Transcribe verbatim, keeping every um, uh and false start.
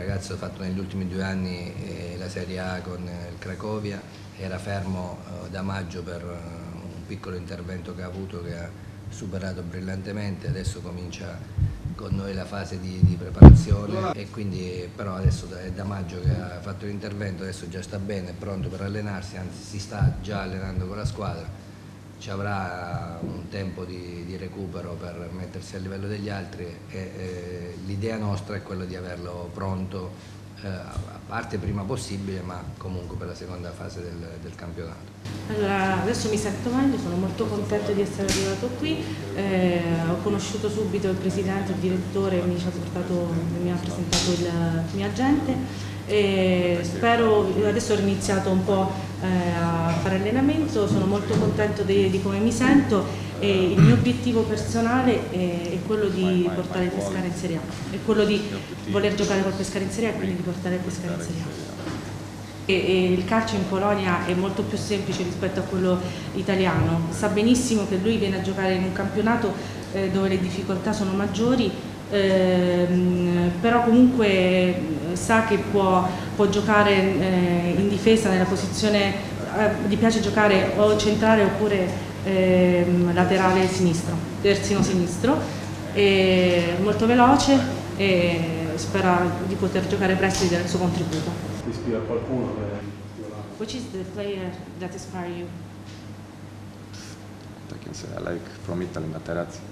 Il ragazzo ha fatto negli ultimi due anni eh, la Serie A con il Cracovia, era fermo eh, da maggio per eh, un piccolo intervento che ha avuto, che ha superato brillantemente. Adesso comincia con noi la fase di, di preparazione e quindi però adesso è da maggio che ha fatto l'intervento, adesso già sta bene, è pronto per allenarsi, anzi si sta già allenando con la squadra. Ci avrà un tempo di, di recupero per mettersi a livello degli altri e eh, l'idea nostra è quella di averlo pronto eh, a parte prima possibile, ma comunque per la seconda fase del, del campionato. Allora, adesso mi sento meglio, sono molto contento di essere arrivato qui, eh, ho conosciuto subito il presidente, il direttore, mi, ci ha portato, mi ha presentato il mio agente. E spero, adesso ho iniziato un po' eh, a fare allenamento, sono molto contento di, di come mi sento e il mio obiettivo personale è, è quello di portare il Pescara in Serie A, è quello di voler giocare col Pescara in Serie A e quindi di portare il Pescara in Serie A. E, e il calcio in Polonia è molto più semplice rispetto a quello italiano, sa benissimo che lui viene a giocare in un campionato eh, dove le difficoltà sono maggiori, ehm, però comunque sa che può, può giocare eh, in difesa nella posizione, eh, gli piace giocare o centrale oppure eh, laterale sinistro, terzino sinistro, è molto veloce e spera di poter giocare presto e dare il suo contributo. Ti ispira a qualcuno? Which is the player that inspires you? I can say I like from Italy Materazzi.